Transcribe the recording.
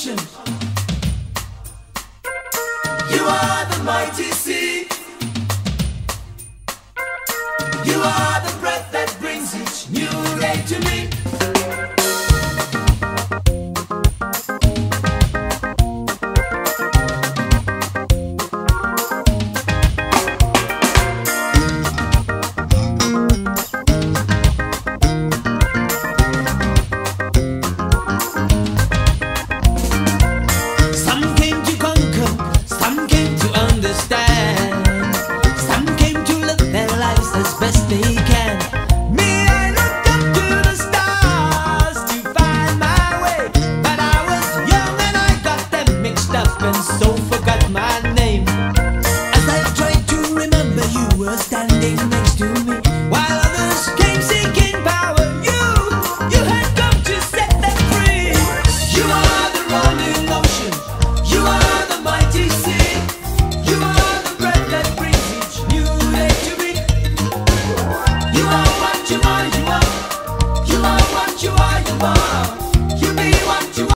ocean. You are the mighty sea. You are the breath that brings each new day to me.